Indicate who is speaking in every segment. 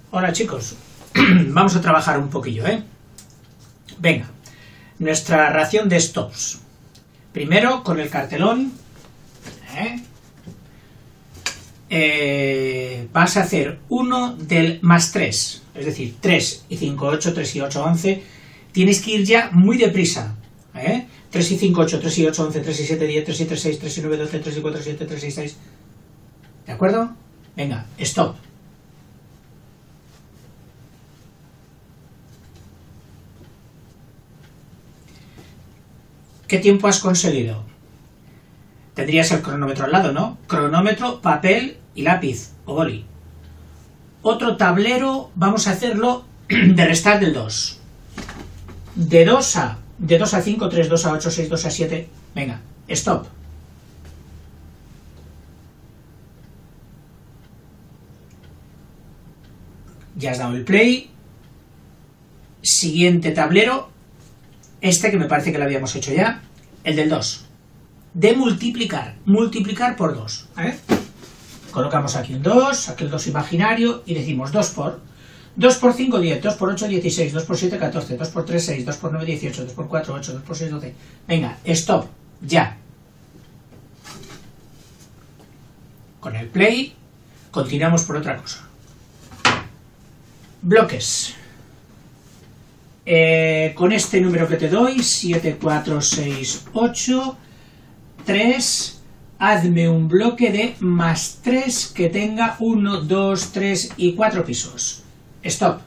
Speaker 1: Hola chicos, vamos a trabajar un poquillo, Venga, nuestra ración de stops. Primero con el cartelón, vas a hacer uno del más 3, es decir, 3 y 5, 8, 3 y 8, 11. Tienes que ir ya muy deprisa, 3 y 5, 8, 3 y 8, 11, 3 y 7, 10, 3 y 3, 6, 3 y 9, 12, 3 y 4, 7, 3 y 6. ¿De acuerdo? Venga, stop. ¿Qué tiempo has conseguido? Tendrías el cronómetro al lado, ¿no? Cronómetro, papel y lápiz o boli. Otro tablero, vamos a hacerlo de restar del 2. De 2 a 5, 3, 2 a 8, 6, 2 a 7. Venga, stop. Ya has dado el play. Siguiente tablero. Este que me parece que lo habíamos hecho ya. El del 2. De multiplicar. Multiplicar por 2. Colocamos aquí un 2, aquí el 2 imaginario y decimos 2 por 5, 10, 2 por 8, 16, 2 por 7, 14, 2 por 3, 6, 2 por 9, 18, 2 por 4, 8, 2 por 6, 12. Venga, stop. Ya. Con el play continuamos por otra cosa. Bloques. Con este número que te doy, 7, 4, 6, 8, 3, hazme un bloque de más 3 que tenga 1, 2, 3 y 4 pisos. Stop.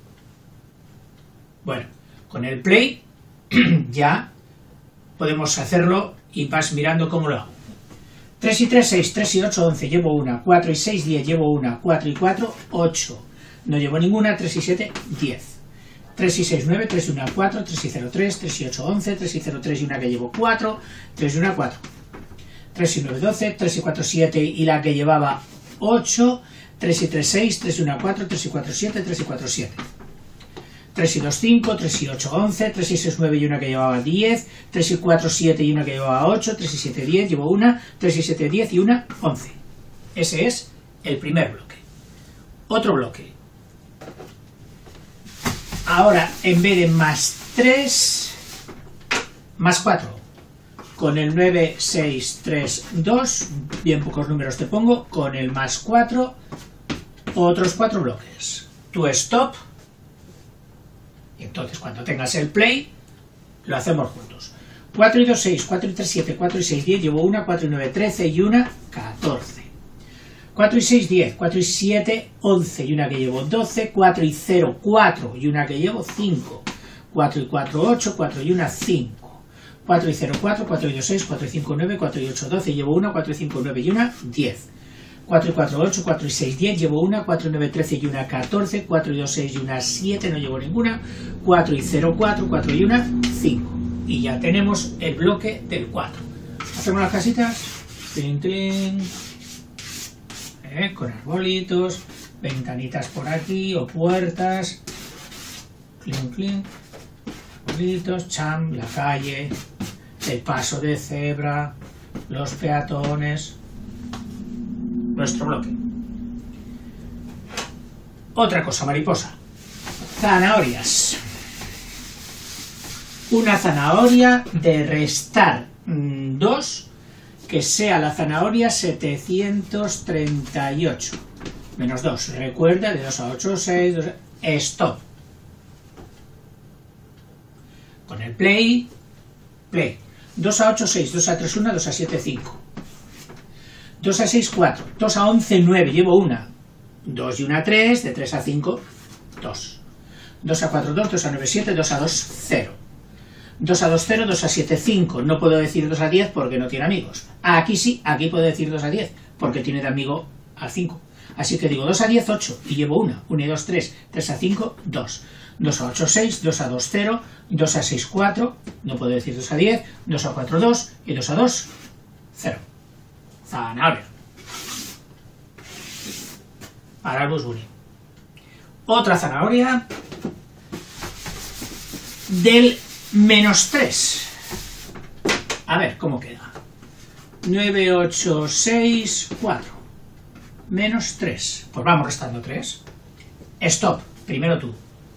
Speaker 1: Bueno, con el play ya podemos hacerlo y vas mirando cómo lo hago. 3 y 3, 6, 3 y 8, 11, llevo una, 4 y 6, 10, llevo una, 4 y 4, 8, no llevo ninguna, 3 y 7, 10. 3 y 6, 9, 3 y 1, 4, 3 y 0, 3, 3 y 8, 11, 3 y 0, 3 y una que llevo 4, 3 y 1, 4. 3 y 9, 12, 3 y 4, 7 y la que llevaba 8, 3 y 3, 6, 3 y 1, 4, 3 y 4, 7, 3 y 4, 7. 3 y 2, 5, 3 y 8, 11, 3 y 6, 9 y una que llevaba 10, 3 y 4, 7 y una que llevaba 8, 3 y 7, 10, llevo una, 3 y 7, 10 y una, 11. Ese es el primer bloque. Otro bloque. Ahora, en vez de más 3, más 4. Con el 9, 6, 3, 2, bien pocos números te pongo, con el más 4, otros 4 bloques. Tu stop, y entonces cuando tengas el play, lo hacemos juntos. 4 y 2, 6, 4 y 3, 7, 4 y 6, 10, llevo una, 4 y 9, 13 y una, 14. 4 y 6, 10, 4 y 7, 11 y una que llevo 12, 4 y 0, 4 y una que llevo 5, 4 y 4, 8, 4 y una, 5, 4 y 0, 4, 4 y 2, 6, 4 y 5, 9, 4 y 8, 12, y llevo una, 4 y 5, 9 y una, 10, 4 y 4, 8, 4 y 6, 10, llevo una, 4 y 9, 13 y una, 14, 4 y 2, 6 y una, 7, no llevo ninguna, 4 y 0, 4, 4 y una, 5, y ya tenemos el bloque del 4. Hacemos las casitas, trin, trin. Con arbolitos, ventanitas por aquí o puertas, clink, clink, arbolitos, cham, la calle, el paso de cebra, los peatones, nuestro bloque. Otra cosa, mariposa, zanahorias. Una zanahoria de restar 2, que sea la zanahoria 738, menos 2, recuerda, de 2 a 8, 6, 2 a... stop. Con el play, 2 a 8, 6, 2 a 3, 1, 2 a 7, 5, 2 a 6, 4, 2 a 11, 9, llevo una, 2 y una, 3, de 3 a 5, 2, 2 a 4, 2, 2 a 9, 7, 2 a 2, 0. 2 a 2, 0, 2 a 7, 5. No puedo decir 2 a 10 porque no tiene amigos. Aquí sí, aquí puedo decir 2 a 10 porque tiene de amigo al 5. Así que digo 2 a 10, 8 y llevo una. 1 y 2, 3. 3 a 5, 2. 2 a 8, 6. 2 a 2, 0. 2 a 6, 4. No puedo decir 2 a 10. 2 a 4, 2. Y 2 a 2, 0. Zanahoria. Para el Busburi. Otra zanahoria del menos 3. A ver cómo queda. 9, 8, 6, 4. Menos 3. Pues vamos restando 3. Stop, primero tú.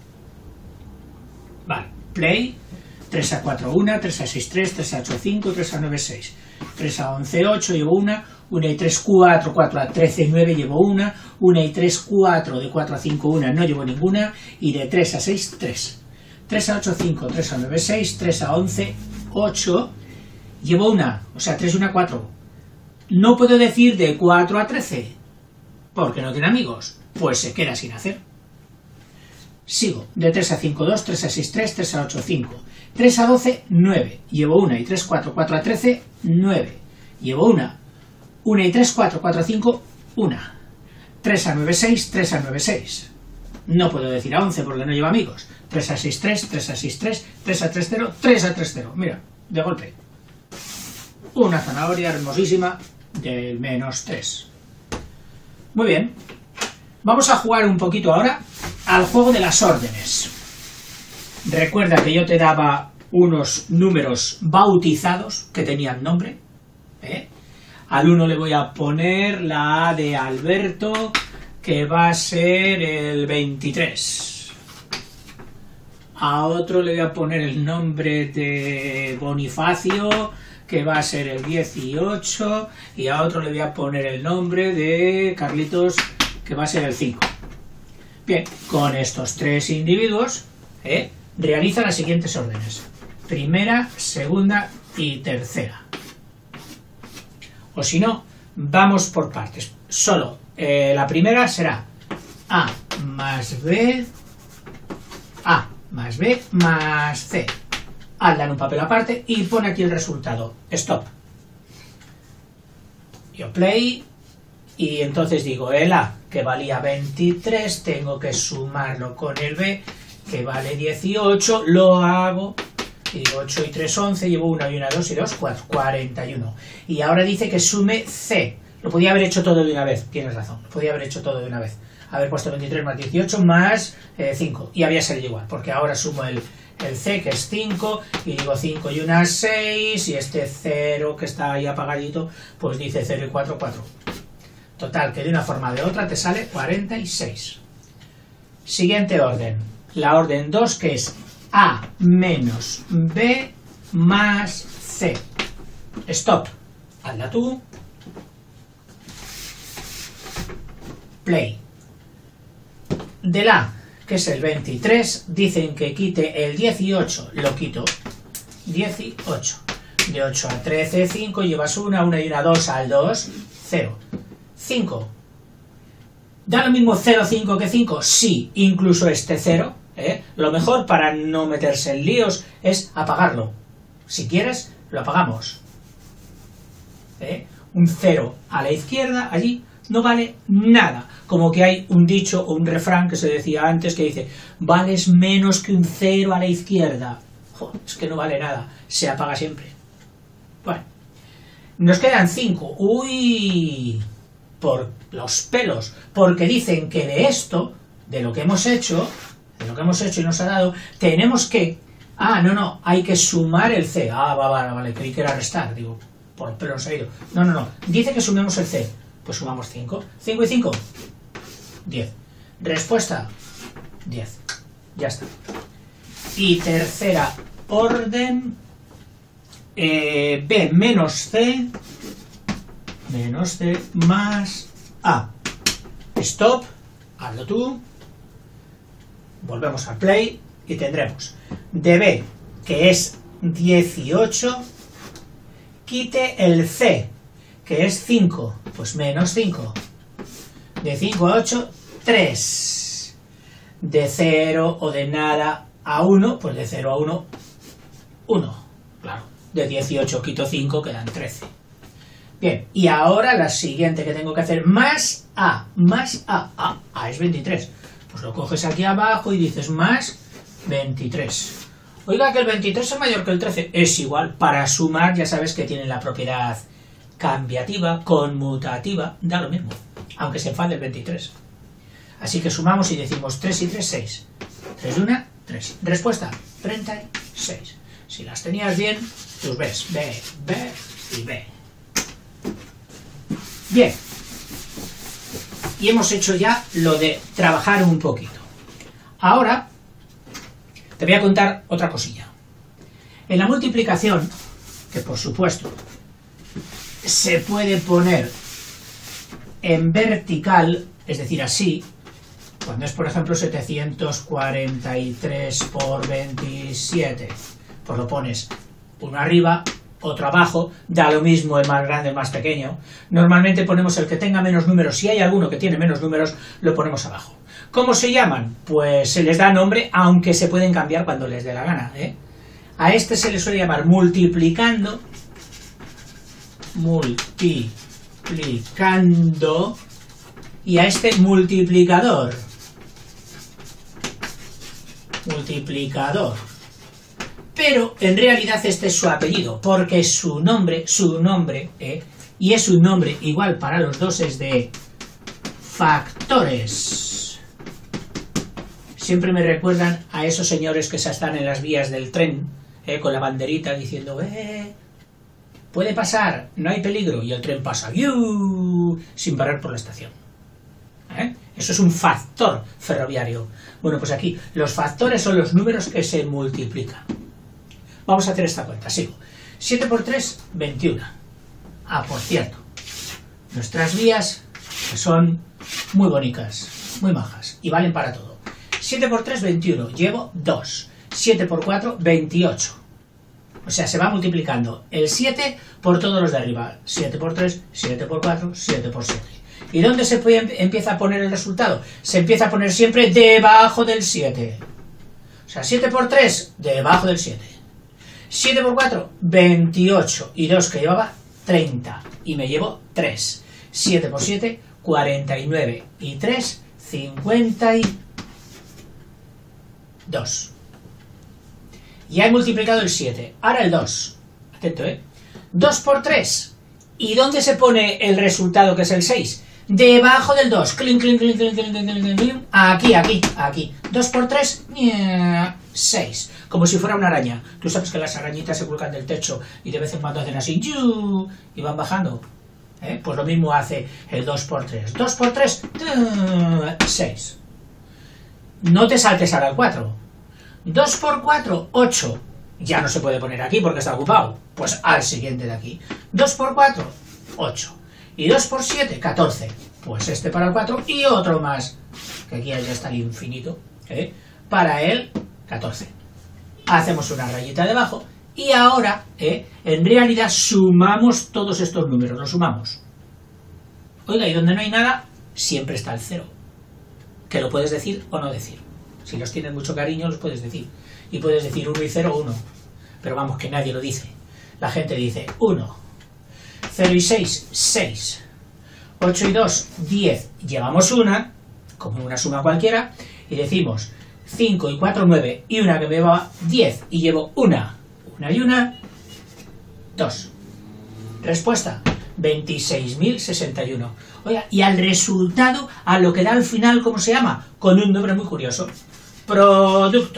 Speaker 1: Vale, play. 3 a 4, 1, 3 a 6, 3, 3 a 8, 5, 3 a 9, 6, 3 a 11, 8, llevo 1, 1 y 3, 4, 4 a 13, 9, llevo 1, 1 y 3, 4, de 4 a 5, 1, no llevo ninguna, y de 3 a 6, 3. 3 a 8, 5, 3 a 9, 6, 3 a 11, 8, llevo 1, o sea, 3, 1, 4. No puedo decir de 4 a 13, porque no tiene amigos, pues se queda sin hacer. Sigo, de 3 a 5, 2, 3 a 6, 3, 3 a 8, 5, 3 a 12, 9, llevo 1 y 3, 4, 4 a 13, 9, llevo 1, 1 y 3, 4, 4 a 5, 1, 3 a 9, 6, 3 a 9, 6, no puedo decir a 11 porque no llevo amigos, 3 a 6, 3, 3 a 6, 3, 3 a 3, 0, 3 a 3, 0, mira, de golpe, una zanahoria hermosísima del menos 3. Muy bien, vamos a jugar un poquito ahora al juego de las órdenes. Recuerda que yo te daba unos números bautizados que tenían nombre. Al 1 le voy a poner la A de Alberto, que va a ser el 23. A otro le voy a poner el nombre de Bonifacio, que va a ser el 18. Y a otro le voy a poner el nombre de Carlitos, que va a ser el 5. Bien, con estos tres individuos, realiza las siguientes órdenes. Primera, segunda y tercera. O si no, vamos por partes. Solo la primera será A más B, A más B más C. Hazla en un papel aparte y pon aquí el resultado. Stop. Yo play. Y entonces digo, el A, que valía 23, tengo que sumarlo con el B, que vale 18, lo hago, y digo 8 y 3, 11, llevo 1 y 1, 2 y 2, 4, 41. Y ahora dice que sume C. Lo podía haber hecho todo de una vez, tienes razón, lo podía haber hecho todo de una vez. Haber puesto 23 más 18 más 5, y había salido igual, porque ahora sumo el C, que es 5, y digo 5 y 1, 6, y este 0 que está ahí apagadito, pues dice 0 y 4, 4. Total, que de una forma o de otra te sale 46. Siguiente orden. La orden 2, que es A menos B más C. Stop. Hazla tú. Play. Del A, que es el 23, dicen que quite el 18. Lo quito. 18. De 8 a 13, 5, llevas 1, 1 y 1, 2 al 2, 0. 5. ¿Da lo mismo 0, 5 que 5? Sí, incluso este 0. Lo mejor para no meterse en líos es apagarlo. Si quieres, lo apagamos. Un 0 a la izquierda, allí, no vale nada. Como que hay un dicho o un refrán que se decía antes que dice, vales menos que un 0 a la izquierda. Joder, es que no vale nada, se apaga siempre. Bueno, nos quedan 5. ¡Uy! Por los pelos, porque dicen que de esto, de lo que hemos hecho y nos ha dado, tenemos que... Ah, no, hay que sumar el C. Ah, vale, creí que era restar, digo, por los pelos ha ido. No, dice que sumemos el C. Pues sumamos 5. 5 y 5, 10. Respuesta, 10. Ya está. Y tercera orden, B menos C más A. Stop, hazlo tú. Volvemos al play y tendremos de B, que es 18, quite el C, que es 5, pues menos 5. De 5 a 8, 3. De 0 o de nada a 1, pues de 0 a 1, 1. Claro, de 18 quito 5, quedan 13. Bien, y ahora la siguiente que tengo que hacer, más A es 23. Pues lo coges aquí abajo y dices más 23. Oiga, que el 23 es mayor que el 13. Es igual, para sumar ya sabes que tiene la propiedad cambiativa, conmutativa, da lo mismo, aunque se enfade el 23. Así que sumamos y decimos 3 y 3, 6. 3 y 1, 3. Respuesta, 36. Si las tenías bien, pues ves, B y B. Bien. y hemos hecho ya lo de trabajar un poquito. Ahora te voy a contar otra cosilla. En la multiplicación, que por supuesto se puede poner en vertical, es decir, así, cuando es por ejemplo 743 por 27, pues lo pones uno arriba, otro abajo, da lo mismo el más grande, el más pequeño. Normalmente ponemos el que tenga menos números, si hay alguno que tiene menos números, lo ponemos abajo. ¿Cómo se llaman? Pues se les da nombre, aunque se pueden cambiar cuando les dé la gana, ¿eh? A este se le suele llamar multiplicando, y a este multiplicador. Pero en realidad este es su apellido, porque su nombre, y es un nombre igual para los dos, es de factores. Siempre me recuerdan a esos señores que están en las vías del tren, con la banderita diciendo, puede pasar, no hay peligro, y el tren pasa, sin parar por la estación. Eso es un factor ferroviario. Bueno, pues aquí los factores son los números que se multiplican. Vamos a hacer esta cuenta, sigo. 7 por 3, 21. Ah, por cierto, nuestras vías que son muy bonitas, muy majas, y valen para todo. 7 por 3, 21, llevo 2. 7 por 4, 28. O sea, se va multiplicando el 7 por todos los de arriba. 7 por 3, 7 por 4, 7 por 7. ¿Y dónde se empieza a poner el resultado? Se empieza a poner siempre debajo del 7. O sea, 7 por 3, debajo del 7. 7 por 4, 28. Y 2 que llevaba, 30. Y me llevo 3. 7 por 7, 49. Y 3, 52. Ya he multiplicado el 7. Ahora el 2. Atento, 2 por 3. ¿Y dónde se pone el resultado que es el 6? Debajo del 2. Clin, clin, clin, clin, clin, clin, clin, clin. Aquí, aquí, aquí. 2 por 3, 6. Como si fuera una araña. Tú sabes que las arañitas se cuelgan del techo y de vez en cuando hacen así y van bajando. Pues lo mismo hace el 2 por 3. 2 por 3, 6. No te saltes ahora al 4. 2 por 4, 8. Ya no se puede poner aquí porque está ocupado. Pues al siguiente de aquí. 2 por 4, 8. Y 2 por 7, 14. Pues este para el 4 y otro más. Que aquí ya está el infinito. Para el 14. Hacemos una rayita debajo. Y ahora, en realidad, sumamos todos estos números. Los sumamos. Oiga, y donde no hay nada, siempre está el 0. Que lo puedes decir o no decir. Si los tienes mucho cariño, los puedes decir. Y puedes decir 1 y 0, 1. Pero vamos, que nadie lo dice. La gente dice 1. 0 y 6, 6. 8 y 2, 10. Llevamos una, como una suma cualquiera, y decimos 5 y 4, 9. Y una que me va 10. Y llevo una. Una y una, 2. Respuesta, 26.061. Oiga, y al resultado, a lo que da al final, ¿cómo se llama? Con un nombre muy curioso. Producto.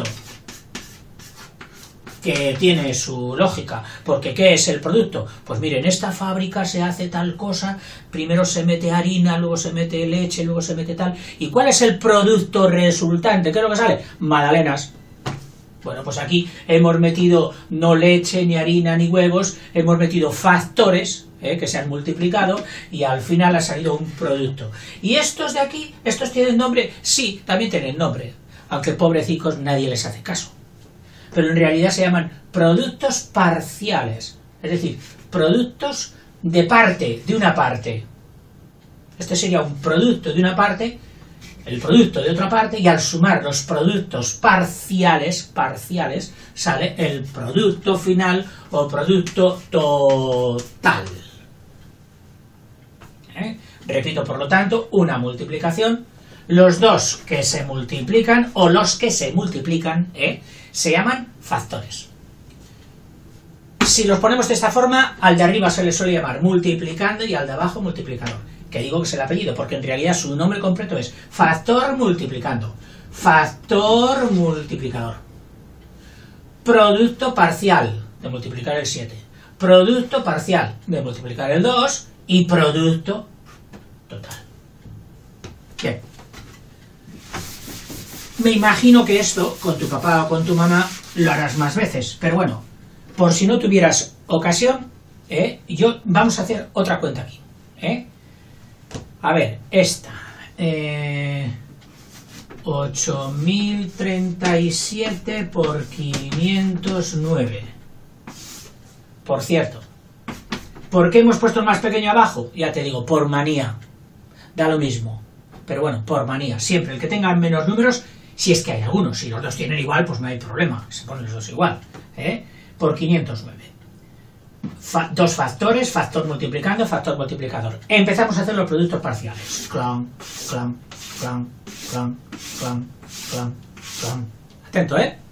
Speaker 1: Que tiene su lógica, porque ¿qué es el producto? Pues miren, en esta fábrica se hace tal cosa, primero se mete harina, luego se mete leche, luego se mete tal. ¿Y cuál es el producto resultante? ¿Qué es lo que sale? Magdalenas. Bueno, pues aquí hemos metido no leche, ni harina, ni huevos, hemos metido factores, que se han multiplicado, y al final ha salido un producto. ¿Y estos de aquí, estos tienen nombre? Sí, también tienen nombre, aunque pobrecicos nadie les hace caso. Pero en realidad se llaman productos parciales, es decir, productos de parte, de una parte. Este sería un producto de una parte, el producto de otra parte, y al sumar los productos parciales, sale el producto final o producto total. Repito, por lo tanto, una multiplicación, los dos que se multiplican, o los que se multiplican, se llaman factores. Si los ponemos de esta forma, al de arriba se le suele llamar multiplicando y al de abajo multiplicador. Que digo que es el apellido, porque en realidad su nombre completo es factor multiplicando. Factor multiplicador. Producto parcial de multiplicar el 7. Producto parcial de multiplicar el 2 y producto total. Bien. Me imagino que esto, con tu papá o con tu mamá, lo harás más veces. Pero bueno, por si no tuvieras ocasión, vamos a hacer otra cuenta aquí. A ver, esta. 8037 por 509. Por cierto, ¿por qué hemos puesto el más pequeño abajo? Ya te digo, por manía. Da lo mismo. Pero bueno, por manía. Siempre el que tenga menos números, si es que hay algunos. Si los dos tienen igual, pues no hay problema. Se ponen los dos igual. Por 509. Dos factores, factor multiplicando, factor multiplicador. Empezamos a hacer los productos parciales. Clan, clan, clan, clan, clan, clan, clan. Atento,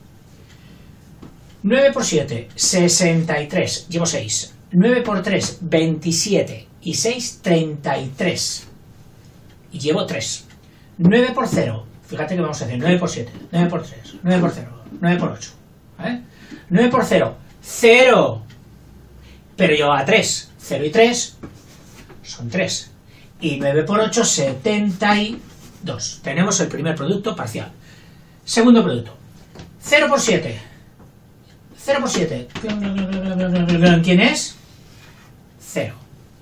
Speaker 1: 9 por 7, 63. Llevo 6. 9 por 3, 27. Y 6, 33. Y llevo 3. 9 por 0. Fíjate que vamos a hacer 9 por 7, 9 por 3, 9 por 0, 9 por 8. 9 por 0, 0. Pero lleva 3. 0 y 3 son 3. Y 9 por 8, 72. Tenemos el primer producto parcial. Segundo producto. 0 por 7. 0 por 7. ¿Quién es? 0.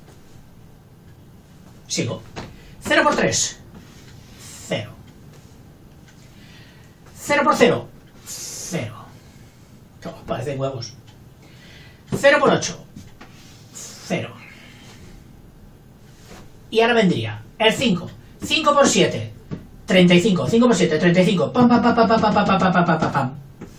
Speaker 1: Sigo. 0 por 3. 0. 0 por 0. 0. Oh, parecen huevos. 0 por 8. 0. Y ahora vendría el 5. 5 por 7. 35. 5 por 7. 35. Pam, pam, pam, pam, pam, pam, pam, pam, pam, pam, pam.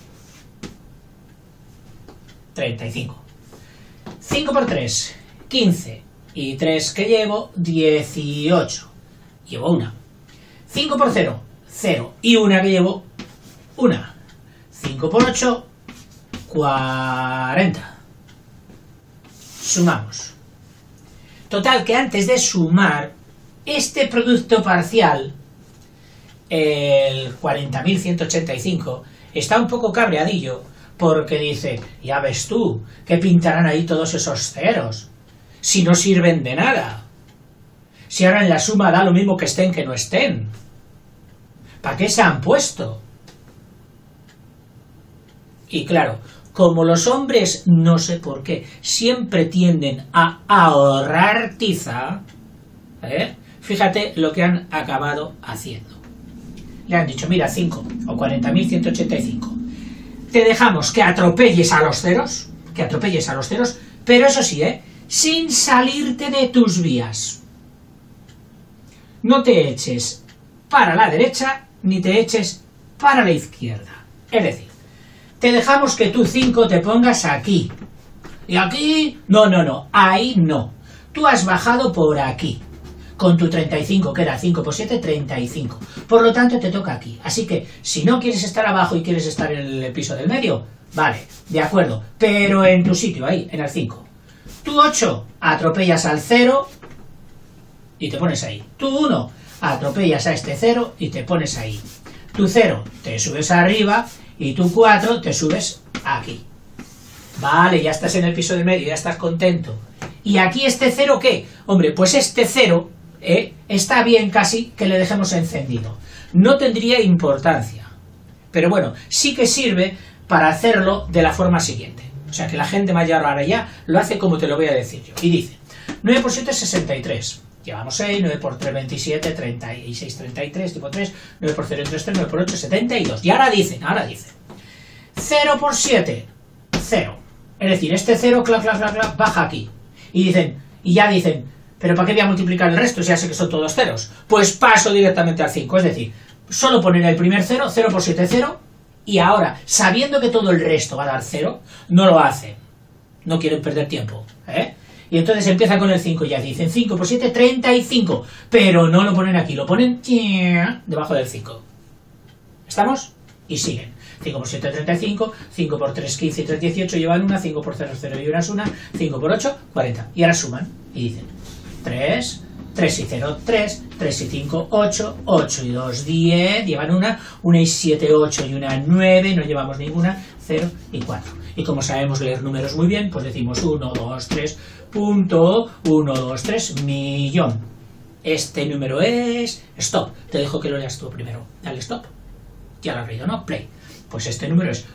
Speaker 1: 35. 5 por 3. 15. Y 3 que llevo, 18. Llevo una. 5 por 0. 0. Y una que llevo, una. 5 por 8. 40. Sumamos. Total, que antes de sumar, este producto parcial, el 40.185, está un poco cabreadillo, porque dice, ya ves tú, que pintarán ahí todos esos ceros, si no sirven de nada. Si ahora en la suma da lo mismo que estén que no estén. ¿Para qué se han puesto? Y claro, como los hombres, no sé por qué, siempre tienden a ahorrar tiza, fíjate lo que han acabado haciendo. Le han dicho, mira, 5 o 40.185. Te dejamos que atropelles a los ceros, pero eso sí, sin salirte de tus vías. No te eches para la derecha, ni te eches para la izquierda. Es decir, te dejamos que tú 5 te pongas aquí. Y aquí, no, ahí no. Tú has bajado por aquí. Con tu 35, que era 5 por 7, 35. Por lo tanto, te toca aquí. Así que, si no quieres estar abajo y quieres estar en el piso del medio, vale, de acuerdo. Pero en tu sitio, ahí, en el 5. Tú 8, atropellas al 0 y te pones ahí. Tú 1, atropellas a este 0 y te pones ahí. Tu 0, te subes arriba y tú 4, te subes aquí. Vale, ya estás en el piso del medio, ya estás contento. ¿Y aquí este 0 qué? Hombre, pues este 0 está bien casi que le dejemos encendido. No tendría importancia. Pero bueno, sí que sirve para hacerlo de la forma siguiente. O sea, que la gente mayor ahora ya lo hace como te lo voy a decir yo. Y dice, 9 por 7 es 63. Llevamos 6, 9 por 3, 27, 36, 33, tipo 3, 9 por 0, 3, 9 por 8, 72. Y ahora dicen, 0 por 7, 0. Es decir, este 0, clac, baja aquí. Y ya dicen, ¿pero para qué voy a multiplicar el resto si ya sé que son todos ceros? Pues paso directamente al 5, es decir, solo poner el primer 0, 0 por 7, 0, y ahora, sabiendo que todo el resto va a dar 0, no lo hacen. No quieren perder tiempo, Y entonces empiezan con el 5 y ya dicen 5 por 7, 35. Pero no lo ponen aquí, lo ponen debajo del 5. ¿Estamos? Y siguen. 5 por 7, 35. 5 por 3, 15 y 3, 18. Llevan una. 5 por 0, 0 y una es una. 5 por 8, 40. Y ahora suman y dicen 3, 3 y 0, 3. 3 y 5, 8. 8 y 2, 10. Llevan una. 1 y 7, 8 y una 9. No llevamos ninguna. 0 y 4. Y como sabemos leer números muy bien, pues decimos 1, 2, 3. Punto 1, 2, 3, millón. Este número es... Stop. Te dejo que lo leas tú primero. Dale stop. Ya lo has leído, ¿no? Play. Pues este número es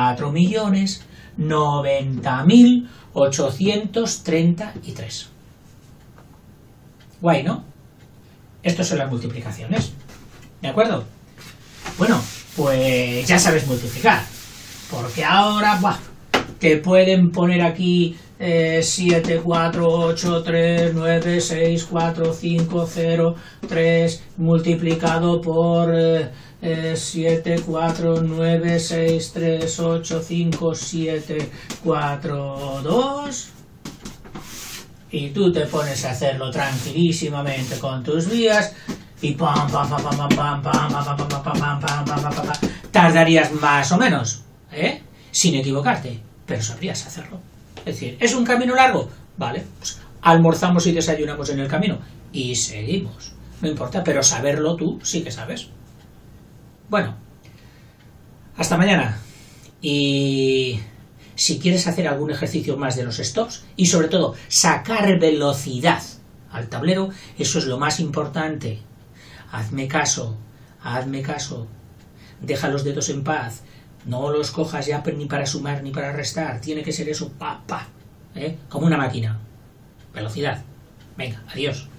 Speaker 1: 4.090.833. Guay, ¿no? Estas son las multiplicaciones. ¿De acuerdo? Bueno, pues ya sabes multiplicar. Porque ahora, ¡buah!, te pueden poner aquí 7, 4, 8, 3, 9, 6, 4, 5, 0, 3 multiplicado por 7, 4, 9, 6, 3, 8, 5, 7, 4, 2... Y tú te pones a hacerlo tranquilísimamente con tus vías y pam, pam, pam, pam, pam, pam, pam, pam, pam, pam, pam, pam, pam, pam, pam, pam. Tardarías más o menos, sin equivocarte, pero sabrías hacerlo. Es decir, ¿es un camino largo? Vale, pues almorzamos y desayunamos en el camino y seguimos. No importa, pero saberlo tú sí que sabes. Bueno, hasta mañana. Y si quieres hacer algún ejercicio más de los stops y sobre todo sacar velocidad al tablero, eso es lo más importante. Hazme caso, deja los dedos en paz, no los cojas ya ni para sumar ni para restar, tiene que ser eso, como una máquina. Velocidad. Venga, adiós.